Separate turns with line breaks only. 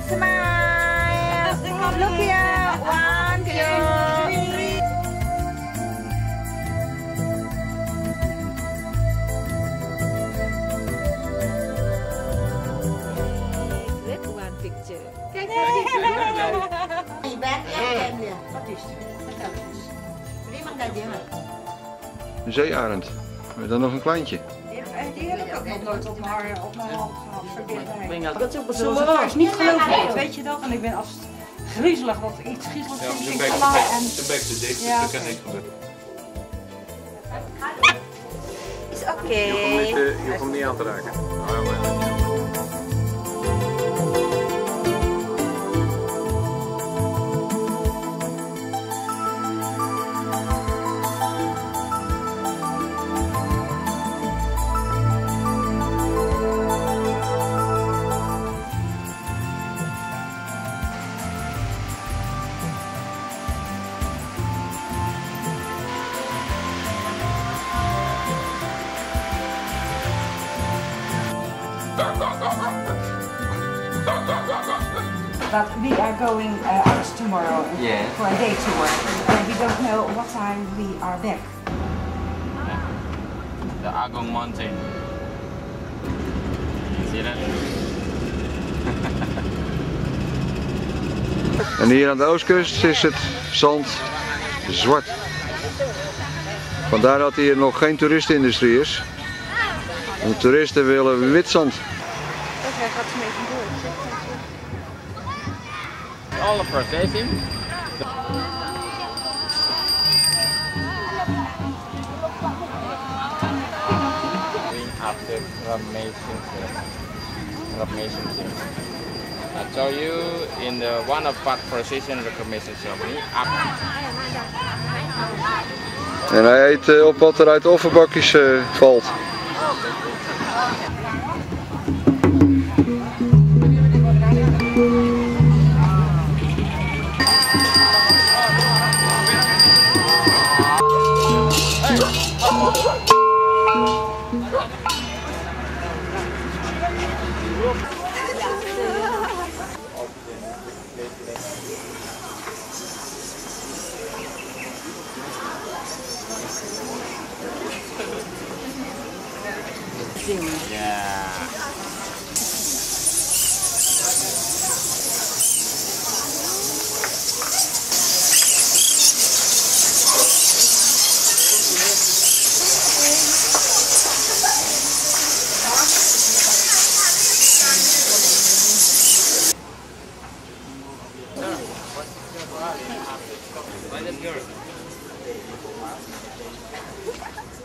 Smile. Look here. 1, 2, 3. Good one picture. Kijk naar die bed. Wat is het? Prima dat ding.
Een zeearend. Met dan nog een kleintje.
Die heb ik ook nog nooit op mijn hand gehad. Dat is niet gelooflijk, weet je dat? En ik ben als griezelig, wat iets griezeligs
Ja,
vind
zijn
ik
bek
klaar.
te dik, dus
Ja.
dat kan niks gebeuren.
Is oké.
Je komt niet aan te raken.
But we are going out tomorrow for a day tour. And we don't know what time we are back.
The Agong Mountain. See that?
En hier aan de oostkust is het zand zwart. Vandaar dat hier nog geen toeristenindustrie is. En de toeristen willen wit zand.
Hij gaat een beetje door.
All the processing. After reclamation. I told you in the one of part precision reclamation ceremony.
En hij eet op wat er uit de offerbakjes valt.
Yeah. Why this girl?